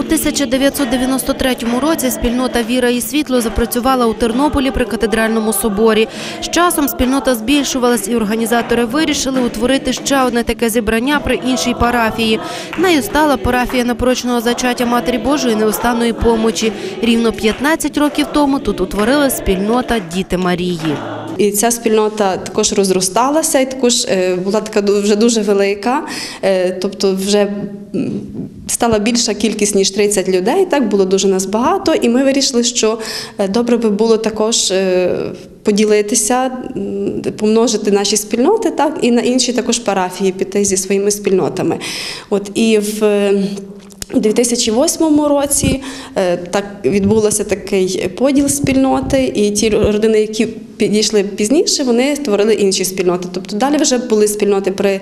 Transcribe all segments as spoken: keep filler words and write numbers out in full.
У тисяча дев'ятсот дев'яносто третьому році спільнота «Віра і світло» запрацювала у Тернополі при Катедральному соборі. З часом спільнота збільшувалась і організатори вирішили утворити ще одне таке зібрання при іншій парафії. Нею стала парафія Непорочного зачаття Матері Божої Неустанної помочі. Рівно п'ятнадцять років тому тут утворила спільнота «Діти Марії». І ця спільнота також розросталася, і також була така вже дуже велика, тобто вже стала більша кількість, ніж тридцять людей, так, було дуже нас багато, і ми вирішили, що добре би було також поділитися, помножити наші спільноти, так, і на інші також парафії піти зі своїми спільнотами. От, і в У дві тисячі восьмому році так відбувся такий поділ спільноти, і ті родини, які підійшли пізніше, вони створили інші спільноти. Тобто далі вже були спільноти при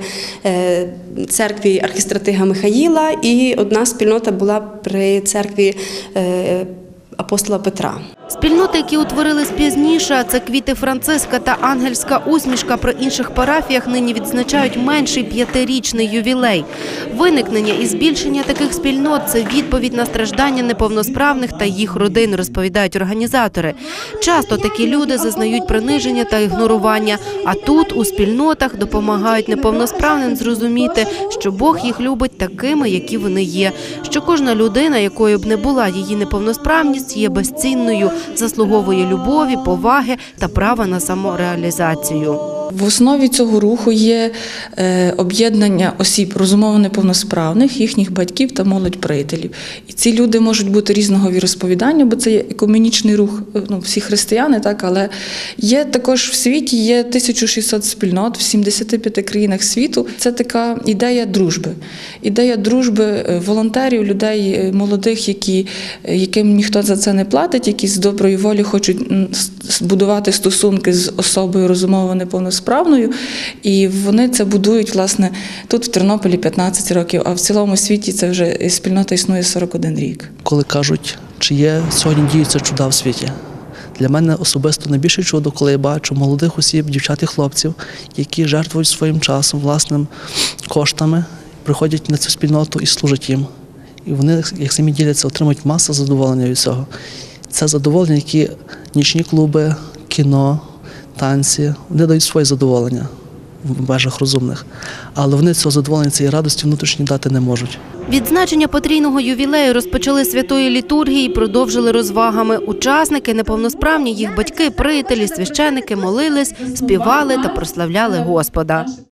церкві архістратига Михаїла, і одна спільнота була при церкві апостола Петра. Спільноти, які утворились пізніше, а це «Квіти Франциска» та «Ангельська усмішка», при інших парафіях нині відзначають менший п'ятирічний ювілей. Виникнення і збільшення таких спільнот – це відповідь на страждання неповносправних та їх родин, розповідають організатори. Часто такі люди зазнають приниження та ігнорування, а тут, у спільнотах, допомагають неповносправним зрозуміти, що Бог їх любить такими, які вони є, що кожна людина, якою б не була її неповносправність, є безцінною, заслуговує любові, поваги та права на самореалізацію. В основі цього руху є об'єднання осіб розумово неповносправних, їхніх батьків та молодь-приятелів. І ці люди можуть бути різного віросповідання, бо це є екуменічний рух, ну, всі християни, так, але є також в світі є тисяча шістсот спільнот в сімдесяти п'яти країнах світу. Це така ідея дружби. Ідея дружби волонтерів, людей молодих, які, яким ніхто за це не платить, які з доброї волі хочуть збудувати стосунки з особою розумово неповносправною. Справною, і вони це будують, власне, тут в Тернополі п'ятнадцять років, а в цілому світі це вже спільнота існує сорок один рік. Коли кажуть, чи є сьогодні діються чуда в світі, для мене особисто найбільше чудо, коли я бачу молодих осіб, дівчат і хлопців, які жертвують своїм часом, власним коштами, приходять на цю спільноту і служать їм. І вони, як самі діляться, отримують масу задоволення від цього. Це задоволення, які нічні клуби, кіно, танці, вони дають своє задоволення в межах розумних, але вони цього задоволення, цієї радості внутрішньої дати не можуть. Відзначення потрійного ювілею розпочали святої літургії і продовжили розвагами. Учасники, неповносправні, їх батьки, приятелі, священики молились, співали та прославляли Господа.